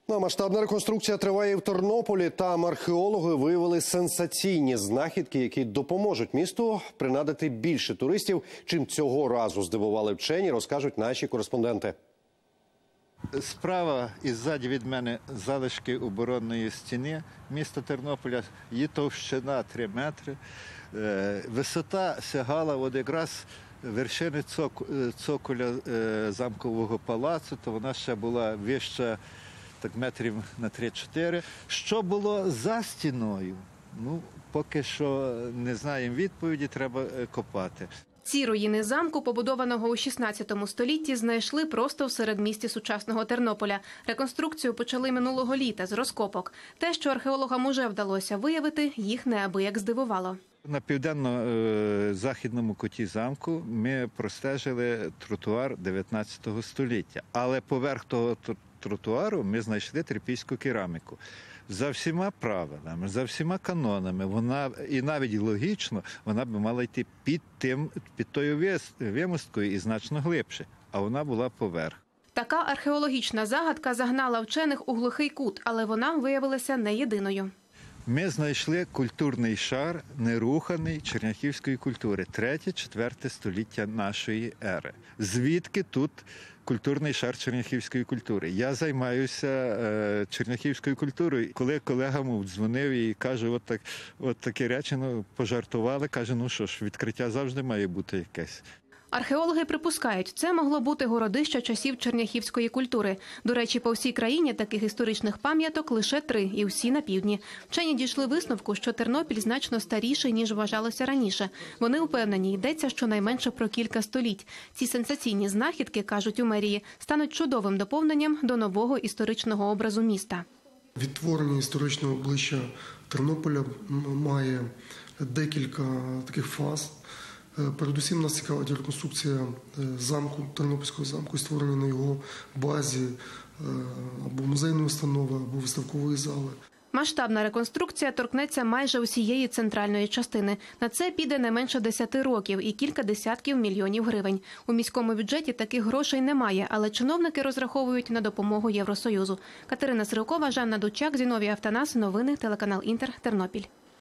Масштабна реконструкція триває і в Тернополі. Там археологи виявили сенсаційні знахідки, які допоможуть місту принадити більше туристів. Чим цього разу здивували вчені, розкажуть наші кореспонденти. Справа і ззаді від мене залишки оборонної стіни міста Тернополя. Її товщина 3 метри. Висота сягала от якраз вершини цоколя замкового палацу, то вона ще була вища так метрів на 3-4. Що було за стіною? Поки що не знаємо відповіді, треба копати. Ці руїни замку, побудованого у 16 столітті, знайшли просто в середмісті сучасного Тернополя. Реконструкцію почали минулого літа з розкопок. Те, що археологам уже вдалося виявити, їх неабияк здивувало. На південно-західному куті замку ми простежили тротуар 19 століття. Але поверх того тротуару ми знайшли трипільську кераміку. За всіма правилами, за всіма канонами, вона, і навіть логічно, вона б мала йти під тою вимосткою і значно глибше, а вона була поверх. Така археологічна загадка загнала вчених у глухий кут, але вона виявилася не єдиною. Ми знайшли культурний шар неруханий черняхівської культури, 3-4 століття нашої ери. Звідки тут культурний шар черняхівської культури? Я займаюся черняхівською культурою. Коли колегам дзвонив і каже, от таке речі, пожартували, каже, що ж, відкриття завжди має бути якесь. Археологи припускають, це могло бути городище часів черняхівської культури. До речі, по всій країні таких історичних пам'яток лише 3, і всі на півдні. Вчені дійшли висновку, що Тернопіль значно старіший, ніж вважалося раніше. Вони впевнені, йдеться щонайменше про кілька століть. Ці сенсаційні знахідки, кажуть у мерії, стануть чудовим доповненням до нового історичного образу міста. Відтворення історичного обличчя Тернополя має декілька таких фаз. Передусім нас цікавить реконструкція замку, Тернопільського замку, створення на його базі або музейної установи, або виставкової зали. Масштабна реконструкція торкнеться майже усієї центральної частини. На це піде не менше 10 років і кілька десятків мільйонів гривень. У міському бюджеті таких грошей немає, але чиновники розраховують на допомогу Євросоюзу. Катерина Сирокова, Жанна Дучак, Зіновій Автанас. Новини, телеканал Інтер, Тернопіль.